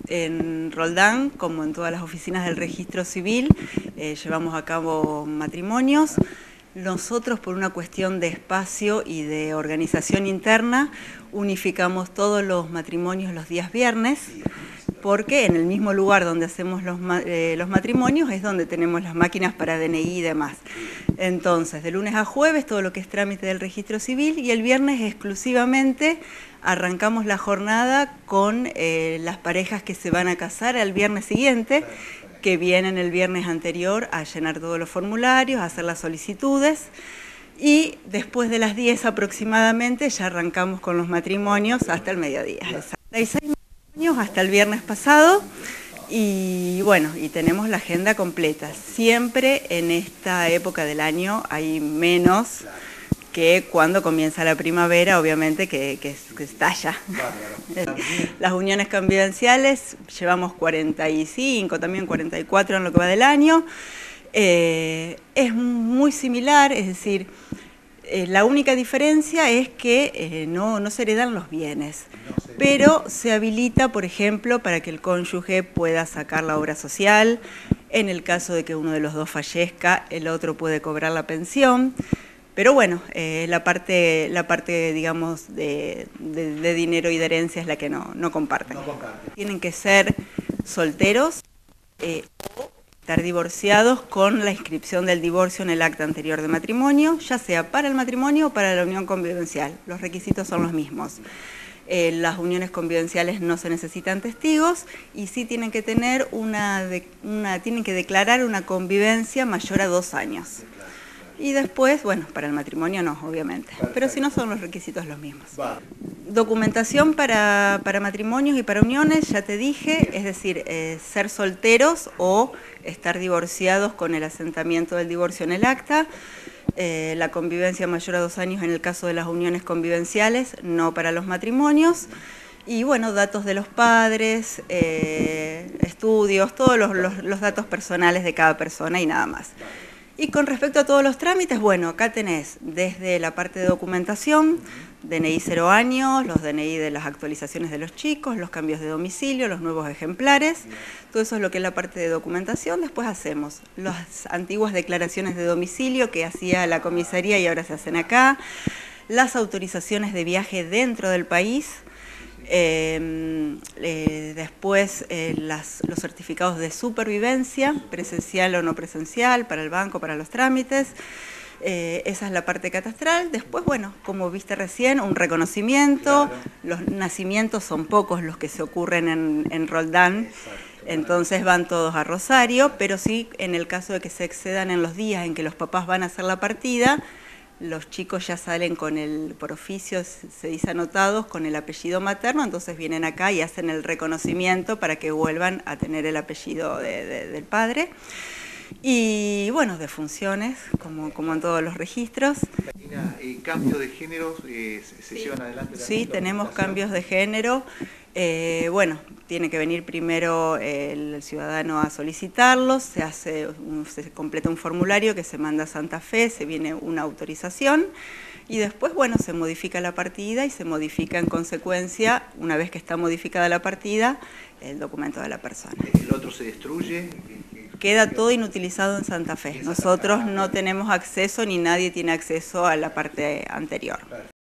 en Roldán, como en todas las oficinas del registro civil, llevamos a cabo matrimonios. Nosotros, por una cuestión de espacio y de organización interna, unificamos todos los matrimonios los días viernes, porque en el mismo lugar donde hacemos los matrimonios es donde tenemos las máquinas para DNI y demás. Entonces, de lunes a jueves todo lo que es trámite del registro civil, y el viernes exclusivamente arrancamos la jornada con las parejas que se van a casar al viernes siguiente, que vienen el viernes anterior a llenar todos los formularios, a hacer las solicitudes, y después de las 10 aproximadamente ya arrancamos con los matrimonios hasta el mediodía. Hay 6 matrimonios hasta el viernes pasado, y bueno, y tenemos la agenda completa. Siempre en esta época del año hay menos que cuando comienza la primavera, obviamente que estalla. Las uniones convivenciales llevamos 45, también 44 en lo que va del año. Es muy similar, es decir, la única diferencia es que no se heredan los bienes, pero se habilita, por ejemplo, para que el cónyuge pueda sacar la obra social. En el caso de que uno de los dos fallezca, el otro puede cobrar la pensión. Pero bueno, la parte digamos, de dinero y de herencia es la que no comparten. Tienen que ser solteros o estar divorciados con la inscripción del divorcio en el acta anterior de matrimonio, ya sea para el matrimonio o para la unión convivencial. Los requisitos son los mismos. Las uniones convivenciales no se necesitan testigos, y sí tienen que tener tienen que declarar una convivencia mayor a 2 años. Y después, bueno, para el matrimonio no, obviamente. Perfecto. Pero si no, son los requisitos los mismos. Va. Documentación para matrimonios y para uniones, ya te dije, es decir, ser solteros o estar divorciados con el asentamiento del divorcio en el acta. La convivencia mayor a 2 años en el caso de las uniones convivenciales, no para los matrimonios. Y bueno, datos de los padres, estudios, todos los datos personales de cada persona y nada más. Y con respecto a todos los trámites, bueno, acá tenés desde la parte de documentación, DNI 0 años, los DNI de las actualizaciones de los chicos, los cambios de domicilio, los nuevos ejemplares, todo eso es lo que es la parte de documentación. Después hacemos las antiguas declaraciones de domicilio que hacía la comisaría y ahora se hacen acá, las autorizaciones de viaje dentro del país, después los certificados de supervivencia, presencial o no presencial, para el banco, para los trámites. Esa es la parte catastral. Después, bueno, como viste recién, un reconocimiento. Claro. Los nacimientos son pocos los que se ocurren en Roldán. Entonces van todos a Rosario, pero sí, en el caso de que se excedan en los días en que los papás van a hacer la partida, los chicos ya salen por oficio, se dice anotados, con el apellido materno, entonces vienen acá y hacen el reconocimiento para que vuelvan a tener el apellido del padre. Y bueno, de funciones, como en todos los registros. ¿Cambios de género se llevan adelante? Sí, tenemos cambios de género. Bueno, tiene que venir primero el ciudadano a solicitarlos, se completa un formulario que se manda a Santa Fe, se viene una autorización y después, bueno, se modifica la partida y se modifica en consecuencia, una vez que está modificada la partida, el documento de la persona. ¿El otro se destruye? Queda todo inutilizado en Santa Fe. Nosotros no tenemos acceso, ni nadie tiene acceso a la parte anterior.